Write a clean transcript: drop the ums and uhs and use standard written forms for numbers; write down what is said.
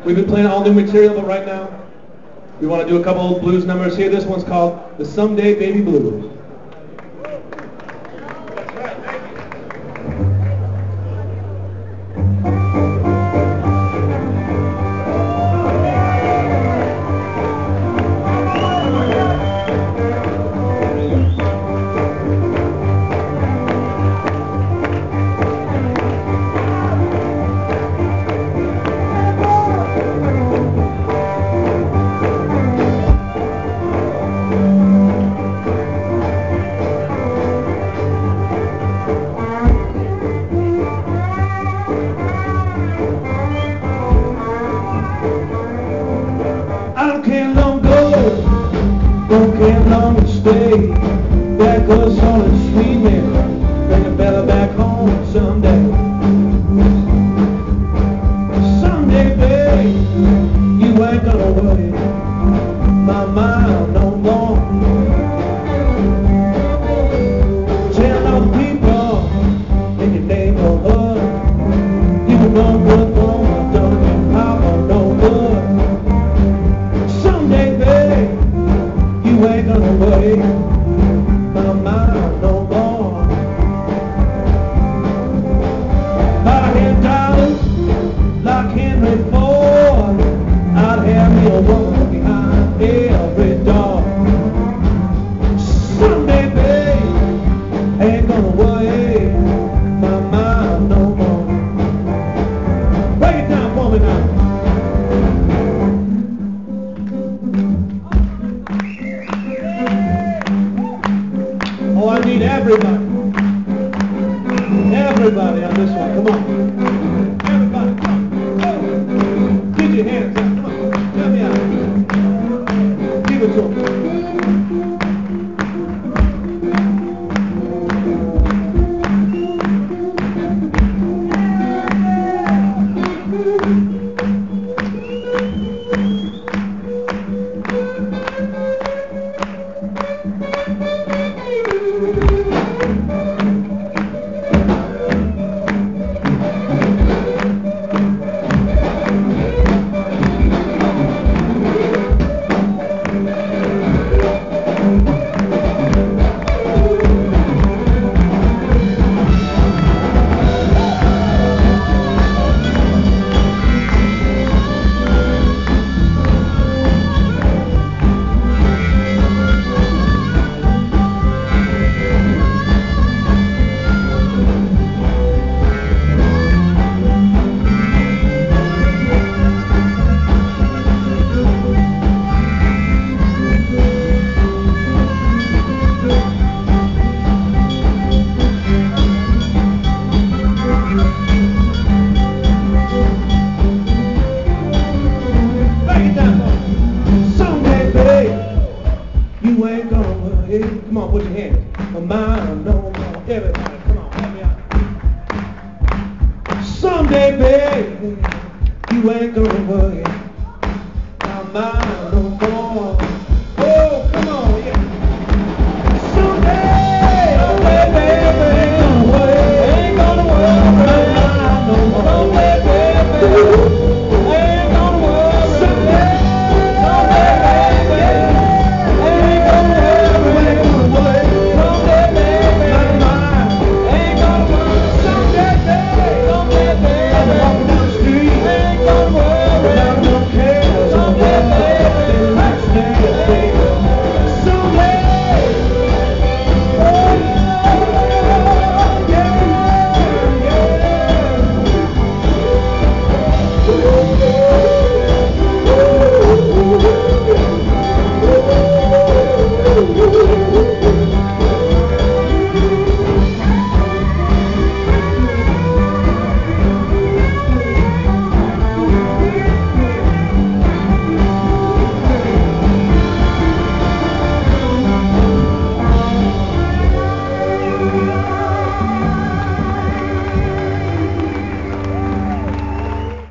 We've been playing all new material, but right now we want to do a couple old blues numbers here. This one's called The Someday Baby Blues. Don't care long to stay. That goes on and sweet me. Bring the Bella back home someday. Someday, babe, you ain't gonna worry my mind no more. Tell them people in your neighborhood you were no good woman, don't get papa no good. Someday, babe, you ain't gonna worry my mind no more. $5 like Henry Ford, I'd have me a woman behind every door. Someday, babe, ain't gonna worry my mind no more. Break it down for me now. Oh, I need everybody. Everybody on this one. Come on. Everybody, come on. Oh. Get your hands up. Come on. Let me out. Give it to them. Someday, babe, you ain't gonna worry. Come on, put your hands. My mind no more. Everybody, come on, help me out. Someday, babe, you ain't gonna worry. My mind